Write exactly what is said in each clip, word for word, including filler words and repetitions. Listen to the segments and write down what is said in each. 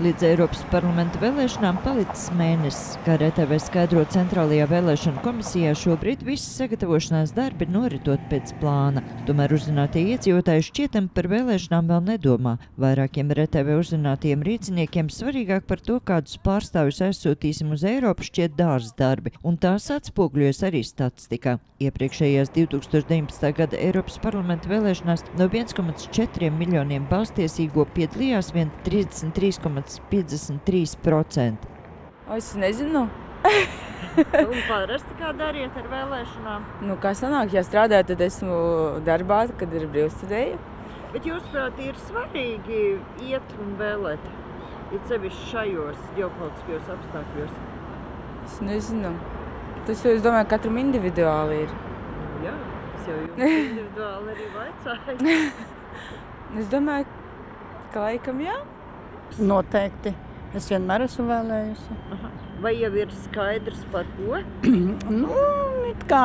Līdz Eiropas parlamenta vēlēšanām palicis mēnesis, kā R T V skaidro Centrālajā vēlēšanu komisijā, šobrīd visi sagatavošanās darbi noritot pēc plāna. Tomēr uzzinātie iedzīvotāji šķietam par vēlēšanām vēl nedomā. Vairākiem R T V uzzinātiem rīciniekiem svarīgāk par to, kādus pārstāvjus aizsūtīsim uz Eiropu, šķiet dārzs darbi, un tās atspogļojas arī statistikā. Iepriekšējās divi tūkstoši deviņpadsmitā gada Eiropas parlamenta vēlēšanās no viens komats četri miljoniem balstiesīgo piedalījās vien trīsdesmit trīs komats piecdesmit trīs procenti. Es nezinu. Un parasti kā dariet ar vēlēšanām? Nu, kā sanāk, ja strādāju, tad esmu darbā, kad ir brīvstudēja. Bet jūsuprāt, ir svarīgi iet un vēlēt, it sevišķi šajos ģeopolitiskajos apstākļos? Es nezinu. Tas jau, es domāju, katram individuāli ir. Jā, es jau jums individuāli arī vaicāju. Es domāju, ka laikam jā. Noteikti. Es vienmēr esmu vēlējusi. Aha. Vai jau ir skaidrs par ko? Nu, it kā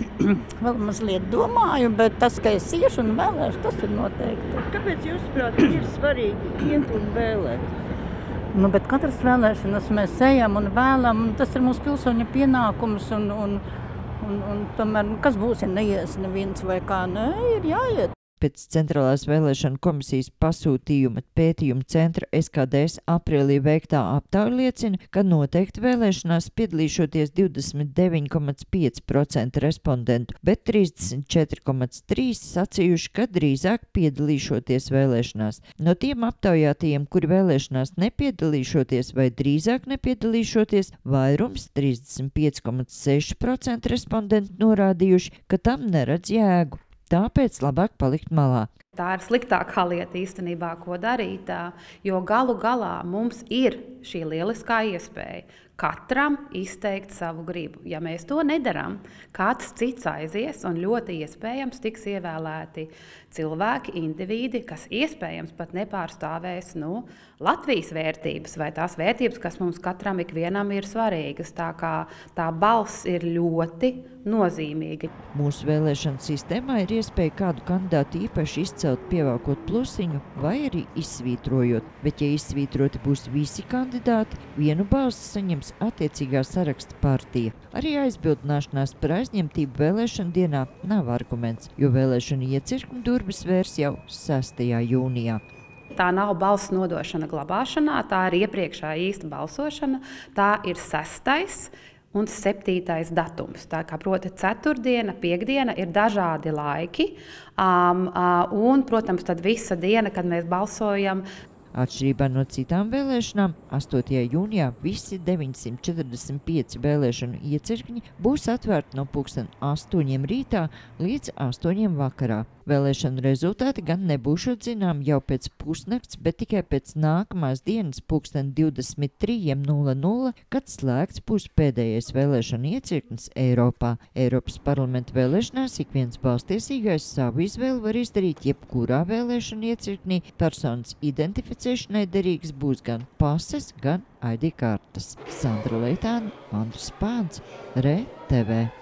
vēl mazliet domāju, bet tas, ka es iešu un vēlēšu, tas ir noteikti. Kāpēc jūsuprāt ir svarīgi iet un vēlēt? Nu, bet katras vēlēšanas mēs ejam un vēlam, un tas ir mūsu pilsoņa pienākums, un, un, un, un tomēr, kas būs, ja neies neviens vai kā, nē, ir jāiet. Pēc Centrālās vēlēšana komisijas pasūtījuma pētījuma centra S K D S aprīlī veiktā aptauja liecina, ka noteikti vēlēšanās piedalīšoties divdesmit deviņi komats pieci procenti respondentu, bet trīsdesmit četri komats trīs sacījuši, ka drīzāk piedalīšoties vēlēšanās. No tiem aptaujātajiem, kuri vēlēšanās nepiedalīšoties vai drīzāk nepiedalīšoties, vairums trīsdesmit pieci komats seši procenti respondentu norādījuši, ka tam neredz jēgu. Tāpēc labāk palikt malā. Tā ir sliktākā lieta īstenībā, ko darīt, jo galu galā mums ir šī lieliskā iespēja katram izteikt savu gribu. Ja mēs to nedaram, kāds cits aizies un ļoti iespējams tiks ievēlēti cilvēki, individi, kas iespējams pat nepārstāvēs nu, Latvijas vērtības vai tās vērtības, kas mums katram ikvienam ir svarīgas. Tā kā tā balss ir ļoti nozīmīga. Mūsu vēlēšanu sistēmā ir iespēja kādu kandidātu īpaši izcelt, pievelkot plusiņu vai arī izsvītrojot. Bet, ja izsvītroti būs visi kandidāti, vienu balsi saņems attiecīgā saraksta partija. Arī aizbildināšanās par aizņemtību vēlēšanu dienā nav arguments, jo vēlēšanu iecirkņu durvis vērs jau sestajā jūnijā. Tā nav balss nodošana glabāšanā, tā ir iepriekšā īsta balsošana, tā ir sestais un septītais datums. Tā kā, proti, ceturtdiena, piekdiena ir dažādi laiki, um, uh, un, protams, tad visa diena, kad mēs balsojam. Atšķirībā no citām vēlēšanām, astotajā jūnijā visi deviņsimt četrdesmit pieci vēlēšanu iecirkņi būs atvērti no pulksten astoņiem rītā līdz astoņiem vakarā. Vēlēšanu rezultāti gan nebūšot zinām jau pēc pusnakts, bet tikai pēc nākamās dienas pulksten divdesmit trīs nulle nulle, kad slēgts būs pēdējais vēlēšanu iecirknis Eiropā. Eiropas parlamenta vēlēšanās ik viens balstiesīgais savu izvēli var izdarīt jebkurā vēlēšanu iecirknī. Personas identificēšanai derīgs būs gan pases, gan I D kartes. Sandra Leitāne, Andris Pāns, R T V.